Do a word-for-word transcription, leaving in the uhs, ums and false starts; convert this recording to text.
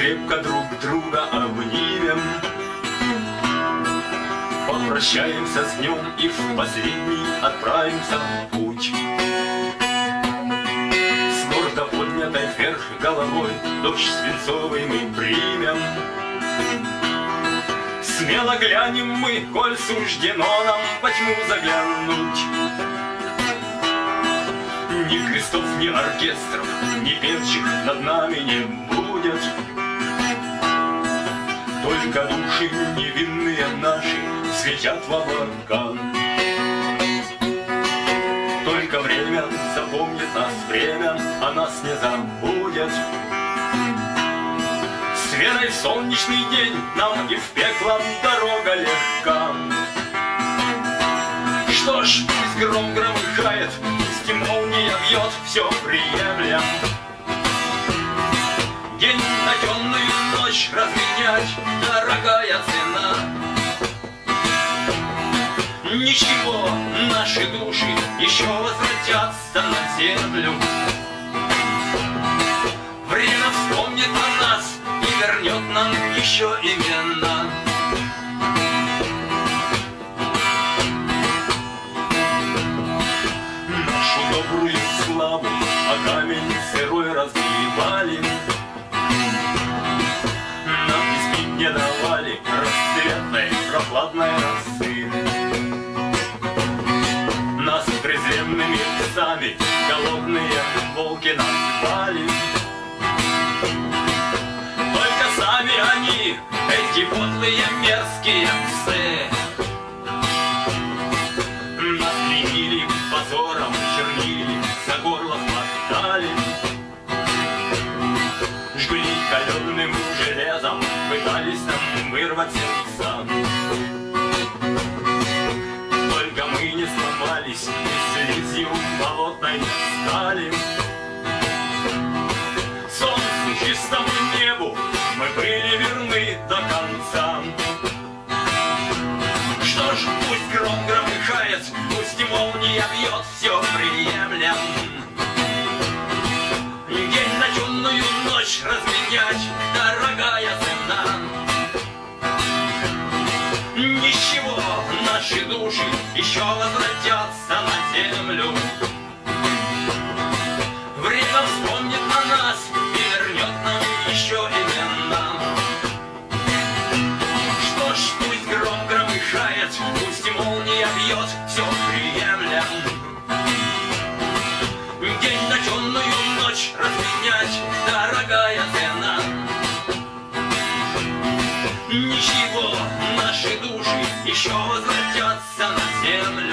крепко друг друга обнимем. Попрощаемся с днем и в последний отправимся в путь. С гордо поднятой вверх головой дождь свинцовый мы примем. Смело глянем мы, коль суждено нам во тьму заглянуть. Ни крестов, ни оркестров, ни певчих над нами не будет. Только души невинные наши светят в облака. Только время запомнит нас, время о нас не забудет. С верой в солнечный день нам и в пекло дорога легка. Что ж, пусть гром громыхает, пусть и молния бьет, все приемлем. День на темную ночь разменять дорогая цена. Ничего, наши души еще возвратятся на землю. Время вспомнит о нас и вернет нам еще имена. Нашу добрую славу о камень сырой разбивали. Нам и спить не давали расцветной прохладной росы. Нас презренными псами голодные волки назвали. Только сами они, эти подлые мерзкие псы, нас клеймили позором, чернили, за горло хватали, жгли каленым железом, пытались нам вырвать сердца. Только мы не сломались, и слизью болотной не стали. Солнцу, чистому небу мы были верны до конца. Что ж, пусть гром громыхает, пусть и молния бьет, все приемлем. День на темную ночь разменять дорогая цена. Ничего, наши души еще возвратятся на землю. Время вспомнит о нас и вернет нам еще имена. Что ж, пусть гром громыхает, пусть и молния бьет, все приемлем. День на темную ночь разменять дорогая цена. Ничего, наши души еще возвратятся на землю.